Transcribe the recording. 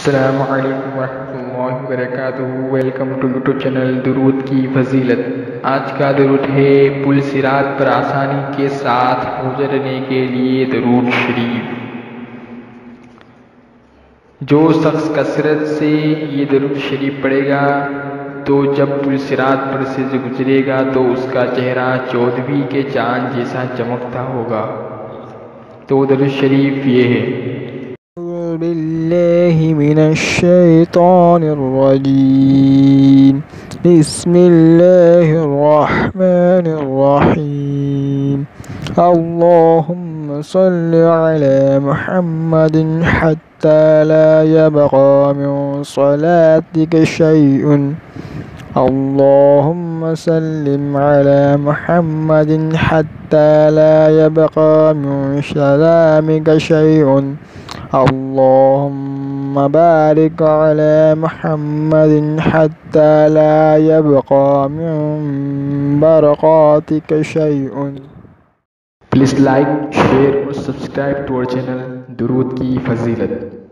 अस्सलामु अलैकुम वरहमतुल्लाहि वबरकातुहू। वेलकम टू यूट्यूब चैनल दुरूद की फजीलत। आज का दुरूद है पुलसिरात पर आसानी के साथ गुजरने के लिए दुरूद शरीफ। जो शख्स कसरत से ये दुरूद शरीफ पढ़ेगा तो जब पुलसिरात पर से गुजरेगा तो उसका चेहरा 14वीं के चांद जैसा चमकता होगा। तो दुरूद शरीफ ये है। बिल्लाहि मिनश्शैतानिर्रजीम। बिस्मिल्लाहिर्रहमानिर्रहीम। अल्लाहुम्मा सल्लि अला मुहम्मदिन हत्ता ला यबqa मिन सलातिका शैउन। अल्लाहुम्मा सल्लिम अला मुहम्मदिन हत्ता ला यबqa मिन सलामिका शैउन। अल्लाहुम्मा बारिक अला मुहम्मदिन हत्ता ला यबqa मिन बरकातिका शैउन। प्लीज़ लाइक, शेयर और सब्सक्राइब टू आवर चैनल दुरूद की फजीलत।